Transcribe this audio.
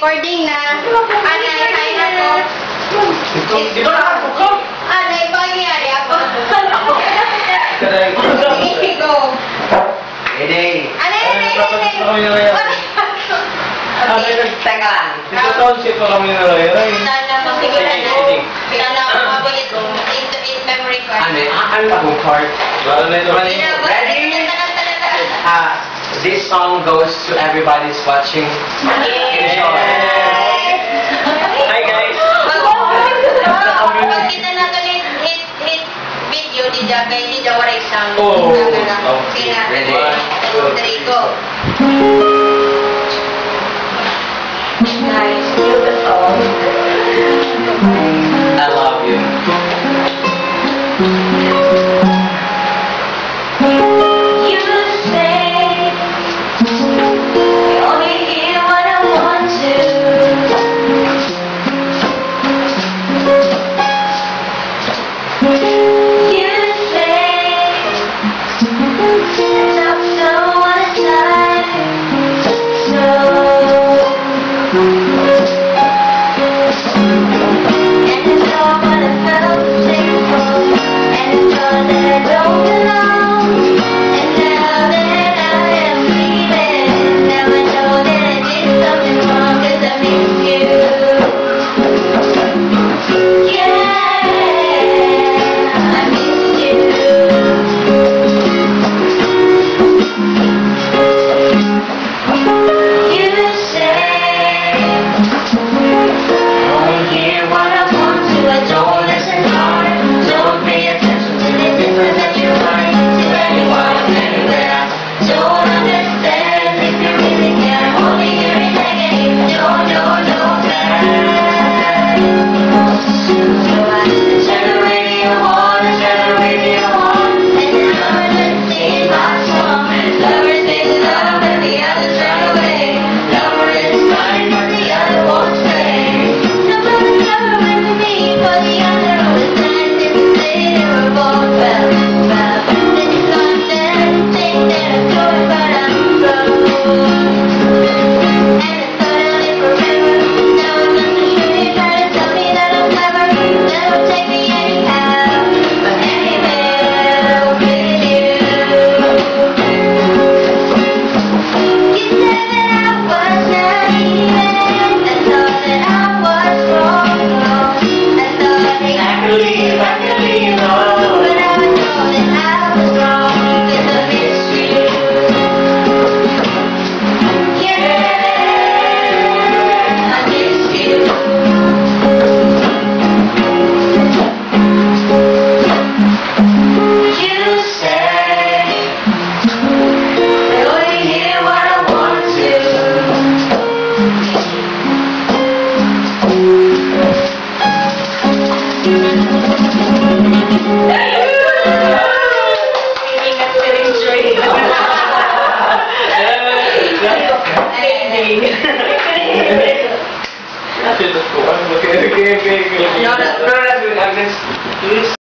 recording na. Anay, hi na ko. Di ba nakasuko? Anay, pangyayari ako. Sige, go. Hindi. Anay. Teka lang. Dito township pa kami na Roy. Sana masiguran na. Sana ako mabilis in memory card. Ano ba kung part? Ready? This song goes to everybody's watching. Enjoy. Hi guys. Pag kita natin hit video, di waray sound. Oh. Sige na. Ready? 2, 3, go. Nice, beautiful. I love you. You say you only hear what I want to. You say it's up so one time. So and it's all what I felt before, and it's all that I don't belong. And now that I am leaving, now I know that I did something wrong, 'cause I miss you. Yeah, I miss you. You say only hear what I want to. I don't listen hard. Don't pay attention to the difference that you write to anyone, anywhere. Don't understand if you really care. Only hearing negative. No bad. So I turn the radio on, and then I'm singing my song. Lovers make love and the others run away. Lover is mine, but the other won't stay. Nobody's ever with me, but the other always planned if you say they were both well. Then you come there and think that I'm doing, but I'm broke. And I thought I'd live forever. Now I'm not so sure you try to tell me that I'm clever. That'll take me anyhow, but anywhere with you. You said that I was naive, and thought that I was wrong. I thought that I could leave, but I would know that I was wrong, 'cause I miss you. Yeah, I miss you. You say I only hear what I want Okay. to.